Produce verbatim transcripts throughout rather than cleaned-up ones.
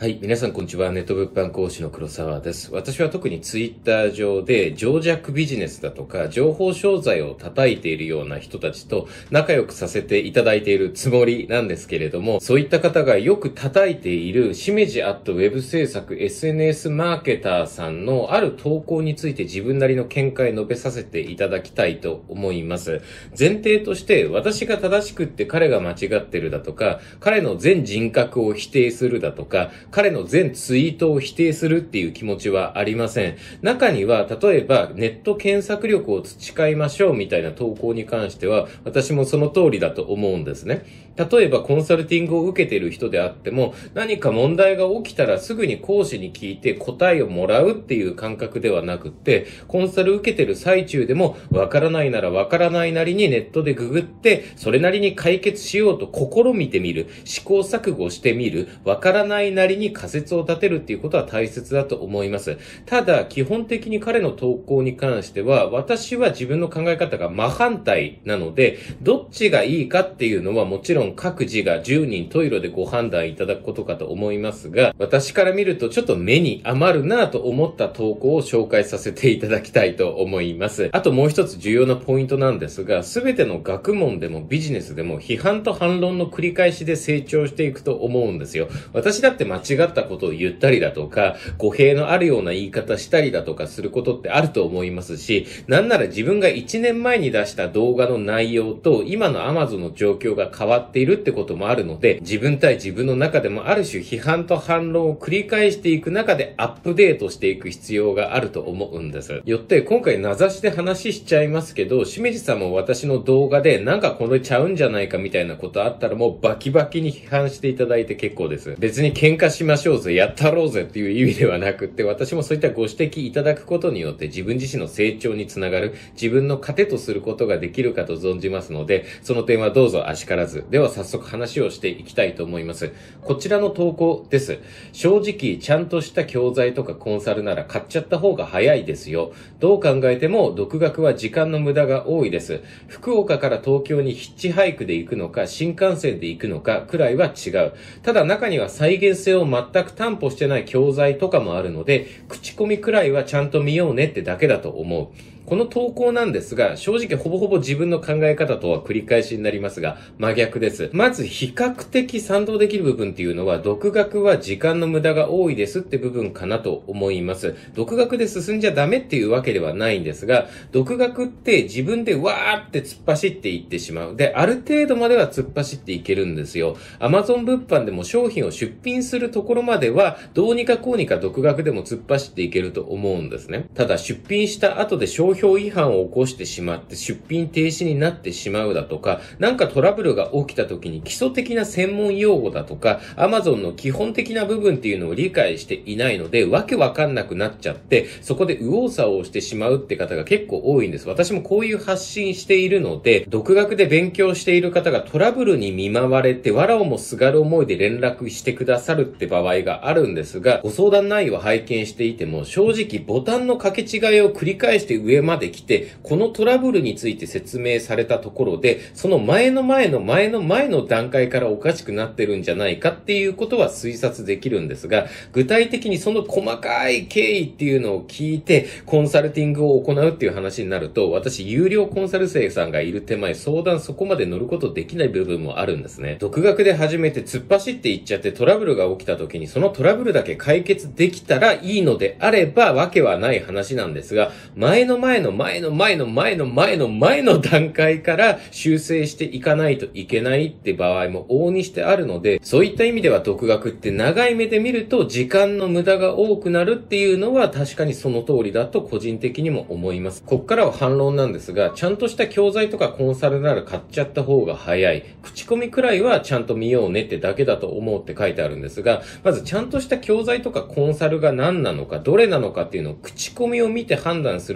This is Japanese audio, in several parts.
はい。皆さん、こんにちは。ネット物販講師の黒沢です。私は特にツイッター上で情弱ビジネスだとか、情報商材を叩いているような人たちと仲良くさせていただいているつもりなんですけれども、そういった方がよく叩いている、しめじアットウェブ制作 エスエヌエス マーケターさんのある投稿について自分なりの見解を述べさせていただきたいと思います。前提として、私が正しくって彼が間違ってるだとか、彼の全人格を否定するだとか、彼の全ツイートを否定するっていう気持ちはありません。中には、例えばネット検索力を培いましょうみたいな投稿に関しては、私もその通りだと思うんですね。例えばコンサルティングを受けている人であっても、何か問題が起きたらすぐに講師に聞いて答えをもらうっていう感覚ではなくって、コンサル受けてる最中でも、わからないならわからないなりにネットでググって、それなりに解決しようと試みてみる、試行錯誤してみる、わからないなりに仮説を立てるっていうことは大切だと思います。ただ、基本的に彼の投稿に関しては、私は自分の考え方が真反対なので、どっちがいいかっていうのはもちろん各自がじゅうにん十色でご判断いただくことかと思いますが、私から見るとちょっと目に余るなぁと思った投稿を紹介させていただきたいと思います。あともう一つ重要なポイントなんですが、すべての学問でもビジネスでも批判と反論の繰り返しで成長していくと思うんですよ。私だって間違ったことを言ったりだとか、語弊のあるような言い方したりだとかすることってあると思いますし、なんなら自分がいちねんまえに出した動画の内容と今の Amazon の状況が変わっているってこともあるので、自分対自分の中でもある種批判と反論を繰り返していく中でアップデートしていく必要があると思うんです。よって今回名指しで話しちゃいますけど、しめじさんも私の動画でなんかこれちゃうんじゃないかみたいなことあったらもうバキバキに批判していただいて結構です。別に喧嘩しましょうぜ、やったろうぜっていう意味ではなくって、私もそういったご指摘いただくことによって自分自身の成長につながる、自分の糧とすることができるかと存じますので、その点はどうぞあしからず。では早速話をしていきたいと思います。こちらの投稿です。正直ちゃんとした教材とかコンサルなら買っちゃった方が早いですよ。どう考えても独学は時間の無駄が多いです。福岡から東京にヒッチハイクで行くのか新幹線で行くのかくらいは違う。ただ中には再現性を全く担保してない教材とかもあるので、口コミくらいはちゃんと見ようねってだけだと思う。この投稿なんですが、正直ほぼほぼ自分の考え方とは繰り返しになりますが、真逆です。まず比較的賛同できる部分っていうのは、独学は時間の無駄が多いですって部分かなと思います。独学で進んじゃダメっていうわけではないんですが、独学って自分でわーって突っ走っていってしまう。で、ある程度までは突っ走っていけるんですよ。Amazon 物販でも商品を出品するところまでは、どうにかこうにか独学でも突っ走っていけると思うんですね。ただ出品した後で商標違反を起こしてしまって出品停止になってしまうだとか、なんかトラブルが起きた時に基礎的な専門用語だとか、Amazon の基本的な部分っていうのを理解していないので、わけわかんなくなっちゃって、そこで右往左往してしまうって方が結構多いんです。私もこういう発信しているので、独学で勉強している方がトラブルに見舞われて、藁をもすがる思いで連絡してくださるって場合があるんですが、ご相談内容を拝見していても、正直ボタンの掛け違いを繰り返して上まで来て、このトラブルについて説明されたところで、その前の前の前の前の段階からおかしくなってるんじゃないかっていうことは推察できるんですが、具体的にその細かい経緯っていうのを聞いて、コンサルティングを行うっていう話になると、私、有料コンサル生さんがいる手前、相談そこまで乗ることできない部分もあるんですね。独学で始めて突っ走っていっちゃってトラブルが起きた時に、そのトラブルだけ解決できたらいいのであれば、わけはない話なんですが、前の前の前の前の前の前の前の段階から修正していかないといけないって場合も往々にしてあるので、そういった意味では独学って長い目で見ると時間の無駄が多くなるっていうのは確かにその通りだと個人的にも思います。こっからは反論なんですが、ちゃんとした教材とかコンサルなら買っちゃった方が早い。口コミくらいはちゃんと見ようねってだけだと思うって書いてあるんですが、まずちゃんとした教材とかコンサルが何なのか、どれなのかっていうのを口コミを見て判断するっていうのは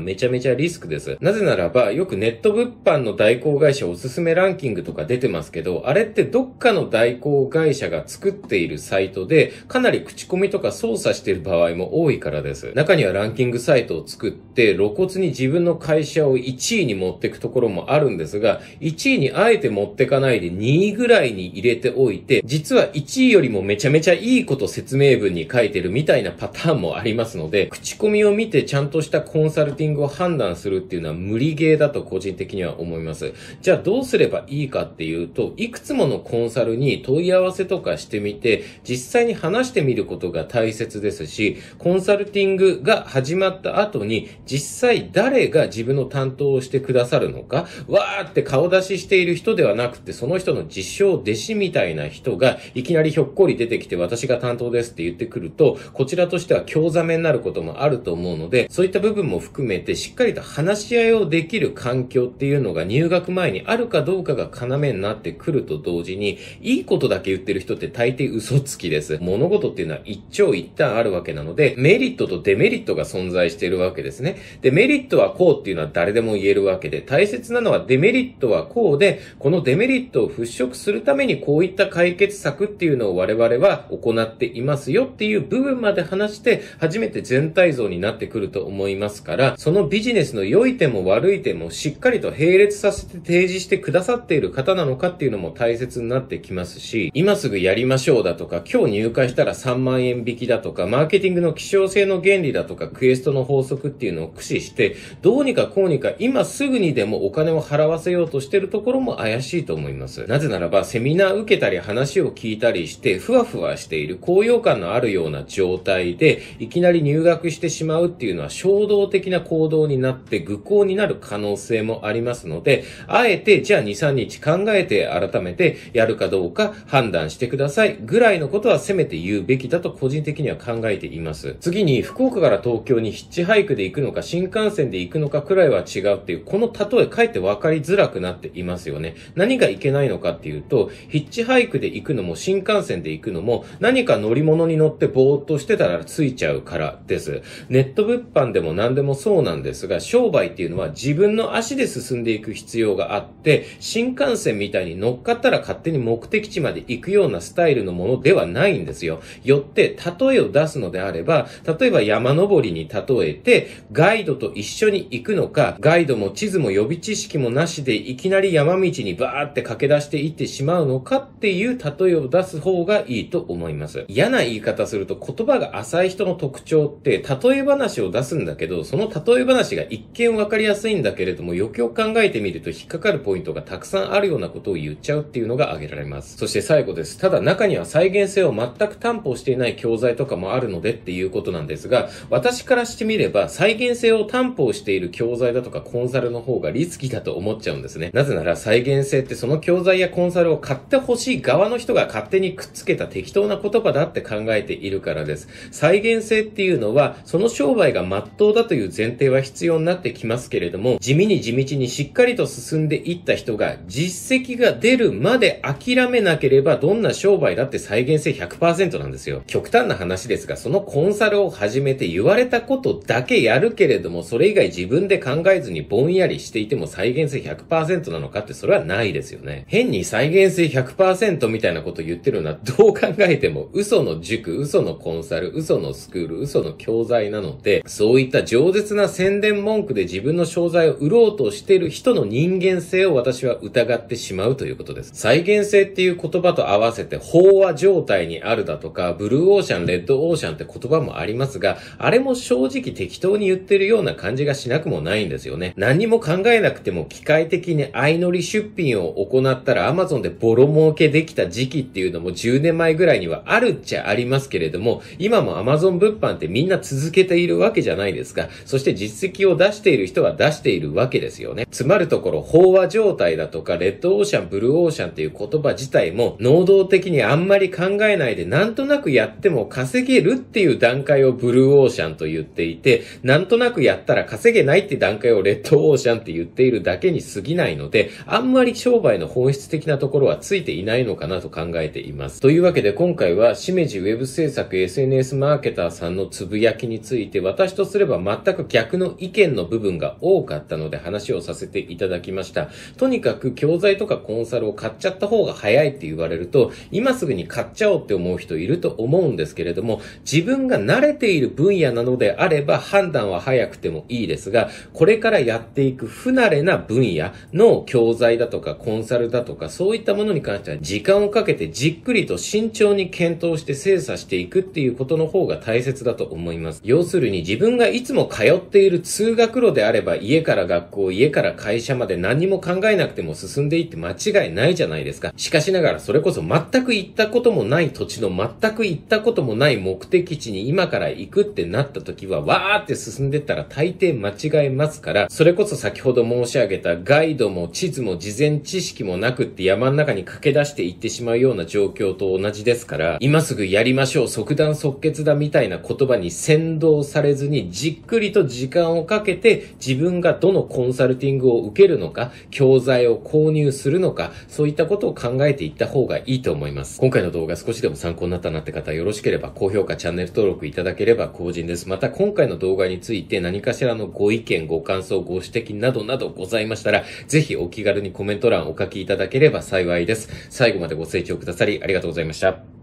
めちゃめちゃリスクです。なぜならば、よくネット物販の代行会社おすすめランキングとか出てますけど、あれってどっかの代行会社が作っているサイトで、かなり口コミとか操作している場合も多いからです。中にはランキングサイトを作って、露骨に自分の会社をいちいに持っていくところもあるんですが、いちいにあえて持ってかないでにいぐらいに入れておいて、実はいちいよりもめちゃめちゃいいこと説明文に書いてるみたいなパターンもありますので、口コミを見てちゃんとしたコンサルティングを判断するっていうのは無理ゲーだと個人的には思います。じゃあどうすればいいかっていうと、いくつものコンサルに問い合わせとかしてみて、実際に話してみることが大切ですし、コンサルティングが始まった後に、実際誰が自分の担当をしてくださるのか、わーって顔出ししている人ではなくて、その人の実証弟子みたいな人がいきなりひょっこり出てきて私が担当ですって言ってくると、こちらとしては興ざめになることもあると思うので、そういった部分も含めてしっかりと話し合いをできる環境っていうのが入学前にあるかどうかが要になってくると同時に、いいことだけ言ってる人って大抵嘘つきです。物事っていうのは一長一短あるわけなので、メリットとデメリットが存在しているわけですね。で、メリットはこうっていうのは誰でも言えるわけで、大切なのはデメリットはこうで、このデメリットを払拭するためにこういった解決策っていうのを我々は行っていますよっていう部分まで話して、初めて全体像になってくると思いますから、そのビジネスの良い点も悪い点もしっかりと並列させて提示してくださっている方なのかっていうのも大切になってきますし、今すぐやりましょうだとか、今日入会したらさんまんえん引きだとか、マーケティングの希少性の原理だとか、クエストの法則っていうのを駆使して、どうにかこうにか今すぐにでもお金を払わせようとしているところも怪しいと思います。なぜならば、セミナー受けたり話を聞いたりして、ふわふわしている高揚感のあるような状態で、いきなり入学してしまうっていうのは衝動的な行動になって愚行になる可能性もありますので、あえてじゃあに、さんにち考えて改めてやるかどうか判断してくださいぐらいのことはせめて言うべきだと個人的には考えています。次に福岡から東京にヒッチハイクで行くのか新幹線で行くのかくらいは違うっていう、この例えかえって分かりづらくなっていますよね。何がいけないのかっていうと、ヒッチハイクで行くのも新幹線で行くのも何か乗り物に乗ってぼーっとしてたらついちゃうからです。ネット物販でも何でもそうなんですが、商売っていうのは自分の足で進んでいく必要があって、新幹線みたいに乗っかったら勝手に目的地まで行くようなスタイルのものではないんですよ。よって例えを出すのであれば、例えば山登りに例えてガイドと一緒に行くのか、ガイドも地図も予備知識もなしでいきなり山道にバーって駆け出していってしまうのかっていう例えを出す方がいいと思います。嫌な言い方すると言葉が浅い人の特徴って例え話を出すんだけど、その例え話が一見わかりやすいんだけれども、よくよく考えてみると引っかかるポイントがたくさんあるようなことを言っちゃうっていうのが挙げられます。そして最後です。ただ中には再現性を全く担保していない教材とかもあるのでっていうことなんですが、私からしてみれば再現性を担保している教材だとかコンサルの方がリスキーだと思っちゃうんですね。なぜなら再現性ってその教材やコンサルを買ってほしい側の人が勝手にくっつけた適当な言葉だって考えているからです。再現性っていうのはその商売が真っ当だという前提は必要になってきますけれども、地味に地道にしっかりと進んでいった人が実績が出るまで諦めなければどんな商売だって再現性 ひゃくパーセント なんですよ。極端な話ですが、そのコンサルを始めて言われたことだけやるけれども、それ以外自分で考えずにぼんやりしていても再現性 ひゃくパーセント なのかってそれはないですよね。変に再現性 ひゃくパーセント みたいなこと言ってるのはどう考えても嘘の塾、嘘のコンサル、嘘のスクール、嘘の教材なので、そういった饒舌な宣伝文句で自分の商材を売ろうとしている人の人間性を私は疑ってしまうということです。再現性っていう言葉と合わせて飽和状態にあるだとか、ブルーオーシャン、レッドオーシャンって言葉もありますが、あれも正直適当に言ってるような感じがしなくもないんですよね。何にも考えなくても機械的に相乗り出品を行ったら Amazon でボロ儲けできた時期っていうのもじゅうねんまえぐらいにはあるっちゃありますけれども、今も Amazon 物販ってみんな続けているわけじゃないですか。そして実績を出している人は出しているわけですよね。つまるところ飽和状態だとかレッドオーシャン、ブルーオーシャンっていう言葉自体も能動的にあんまり考えないでなんとなくやっても稼げるっていう段階をブルーオーシャンと言っていて、なんとなくやったら稼げないって段階をレッドオーシャンって言っているだけに過ぎないので、あんまり商売の本質的なところはついていないのかなと考えています。というわけで今回はしめじウェブ制作 エスエヌエス マーケターさんのつぶやきについて、私とすれば全く逆逆の意見の部分が多かったので話をさせていただきました。とにかく教材とかコンサルを買っちゃった方が早いって言われると、今すぐに買っちゃおうって思う人いると思うんですけれども、自分が慣れている分野なのであれば判断は早くてもいいですが、これからやっていく不慣れな分野の教材だとかコンサルだとか、そういったものに関しては時間をかけてじっくりと慎重に検討して精査していくっていうことの方が大切だと思います。要するに自分がいつも通っている通学路であれば、家から学校、家から会社まで何にも考えなくても進んでいって間違いないじゃないですか。しかしながらそれこそ全く行ったこともない土地の全く行ったこともない目的地に今から行くってなった時は、わーって進んでったら大抵間違えますから、それこそ先ほど申し上げたガイドも地図も事前知識もなくって山の中に駆け出していってしまうような状況と同じですから、今すぐやりましょう、即断即決だみたいな言葉に先導されずに、じっくりと時間をかけて自分がどのコンサルティングを受けるのか、教材を購入するのか、そういったことを考えていった方がいいと思います。今回の動画少しでも参考になったなって方、よろしければ高評価、チャンネル登録いただければ幸甚です。また今回の動画について何かしらのご意見、ご感想、ご指摘などなどございましたら、ぜひお気軽にコメント欄お書きいただければ幸いです。最後までご清聴くださりありがとうございました。